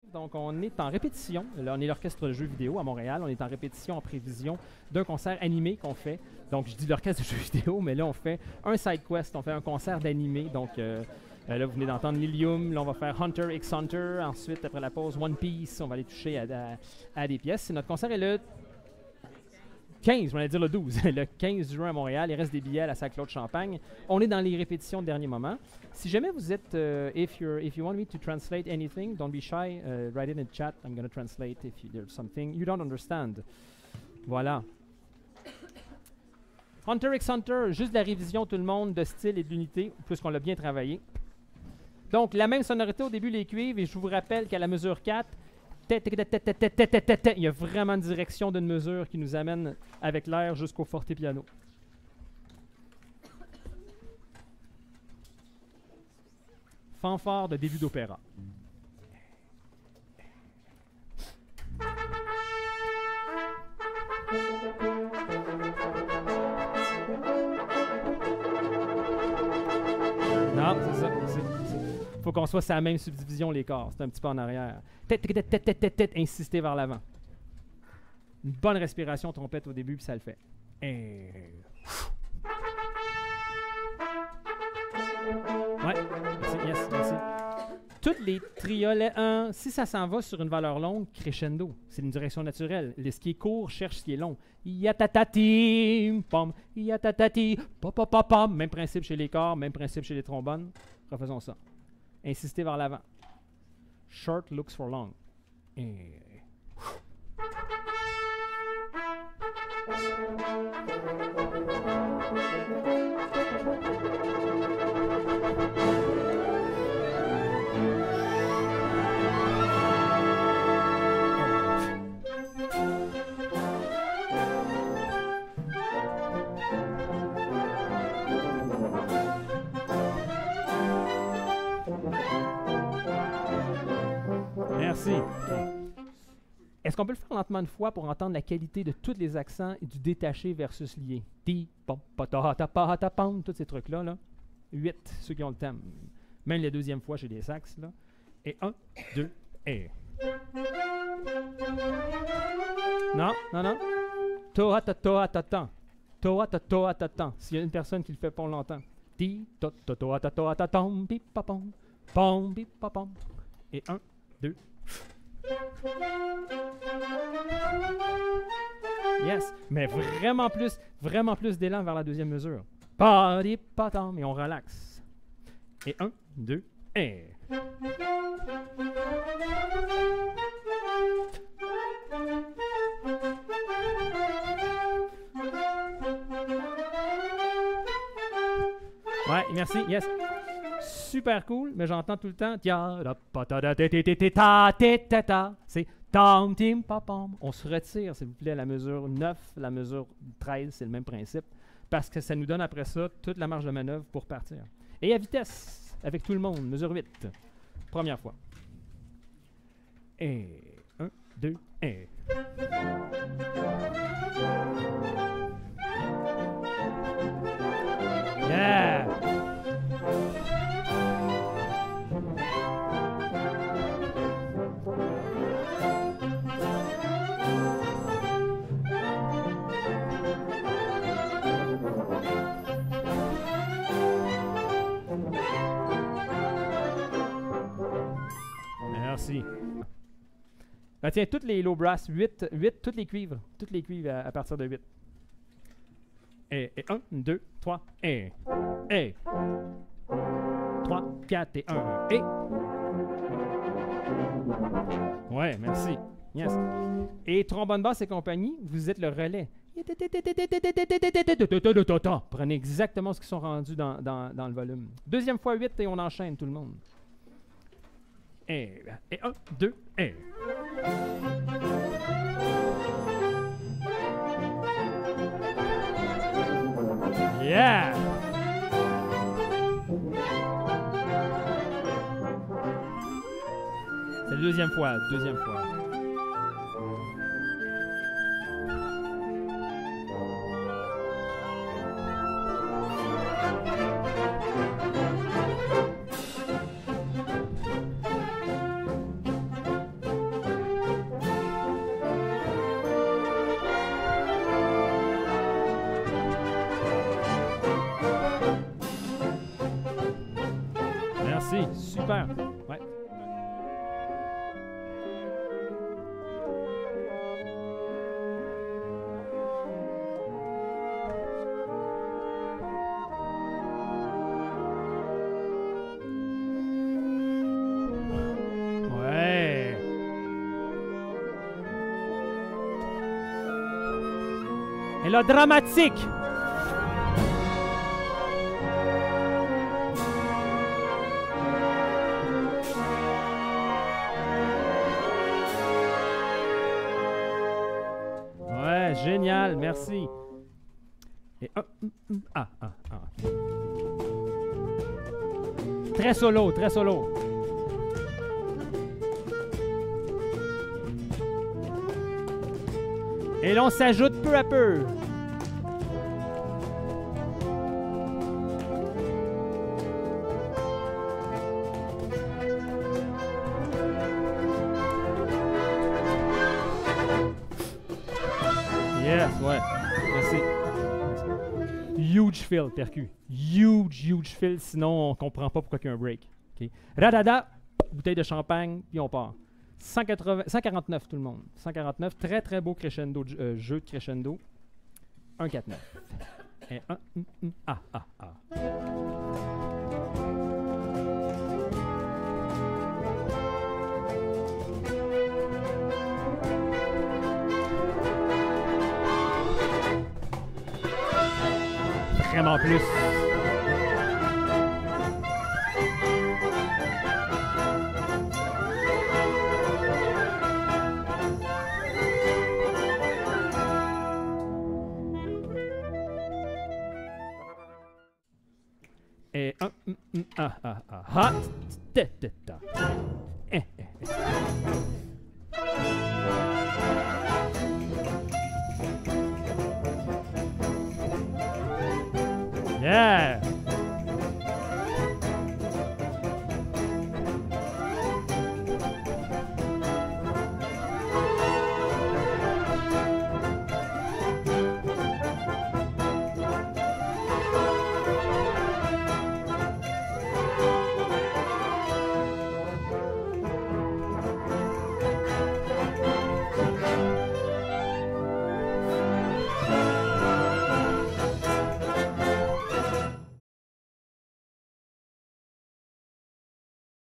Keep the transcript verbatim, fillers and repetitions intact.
Donc, on est en répétition. Là, on est l'orchestre de jeux vidéo à Montréal. On est en répétition en prévision d'un concert animé qu'on fait. Donc, je dis l'orchestre de jeux vidéo, mais là, on fait un side quest. On fait un concert d'animé. Donc, euh, euh, là, vous venez d'entendre Lilium. Là, on va faire Hunter x Hunter. Ensuite, après la pause, One Piece. On va aller toucher à, à, à des pièces. Et notre concert est le quinze, on va dire le douze. Le quinze juin à Montréal. Il reste des billets à la salle Claude Champagne. On est dans les répétitions de dernier moment. Si jamais vous êtes, uh, if you're, if you want me to translate anything, don't be shy. Uh, write it in the chat. I'm going to translate if you, there's something you don't understand. Voilà. Hunter x Hunter, juste de la révision tout le monde de style et d'unité, plus qu'on l'a bien travaillé. Donc, la même sonorité au début, les cuivres, et je vous rappelle qu'à la mesure quatre, il y a vraiment une direction d'une mesure qui nous amène avec l'air jusqu'au fortepiano. Fanfare de début d'opéra. Non, c'est ça. Il faut qu'on soit sur la même subdivision, les corps. C'est un petit peu en arrière. Tête, tête, tête, tête, tête, tête, insister vers l'avant. Une bonne respiration trompette au début, puis ça le fait. Et... Ouais, merci, yes, merci. Toutes les triolets un, si ça s'en va sur une valeur longue, crescendo. C'est une direction naturelle. Le, ce qui est court cherche ce qui est long. Yatatati, pom, yatatati, pom, pom, pom, pom. Même principe chez les corps, même principe chez les trombones. Refaisons ça. Insister vers l'avant. Short looks for long. Et... Merci. Est-ce qu'on peut le faire lentement une fois pour entendre la qualité de tous les accents et du détaché versus lié? Ti, pom, pata, ta, pa, ta, pam, tous ces trucs-là. Là. huit, ceux qui ont le thème. Même la deuxième fois chez les sax. Là. Et un, deux, et. Non, non, non. Toa, ta, toa, ta, tan. Toa, ta, toa, ta, tan. S'il y a une personne qui le fait pas longtemps. Ti, to, to, toa, ta, toa, ta, tam, pi, pa, pom, pom, pi, pa, pom. Et un, deux, yes, mais vraiment plus, vraiment plus d'élan vers la deuxième mesure. Padi patam, et on relaxe. Et un, deux, et. Ouais, merci, yes. Super cool, mais j'entends tout le temps. C'est tam tim papam. On se retire, s'il vous plaît, à la mesure neuf, la mesure treize, c'est le même principe. Parce que ça nous donne après ça toute la marge de manœuvre pour partir. Et à vitesse, avec tout le monde, mesure huit. Première fois. Et un, deux, et. Yeah! Merci. Ben tiens, toutes les low brass, huit, huit, toutes les cuivres, toutes les cuivres à, à partir de huit. Et, et un, deux, trois, et, et, trois, quatre et un, et. Ouais, merci. Yes. Et trombone basse et compagnie, vous êtes le relais. Prenez exactement ce qui sont rendus dans, dans, dans le volume. Deuxième fois huit et on enchaîne tout le monde. Et, et un, deux, et. Yeah! C'est la deuxième fois, deuxième fois. Merci, super. Ouais. Ouais. Et là, dramatique. Ouais, génial, merci. Et ah, ah, ah, ah. Très solo, très solo. Et là, on s'ajoute peu à peu. Yes, ouais. Merci. Huge fill, percu. Huge, huge fill, sinon on comprend pas pourquoi il y a un break. Okay. Radada, bouteille de champagne, puis on part. cent quatre-vingts, cent quarante-neuf tout le monde. cent quarante-neuf, très très beau crescendo, euh, jeu de crescendo. un quatre neuf. Et un, mm, mm, ah, ah, ah. Vraiment plus. Et un, mm, mm, ah, ah, ah, ah, ta, ta, ta.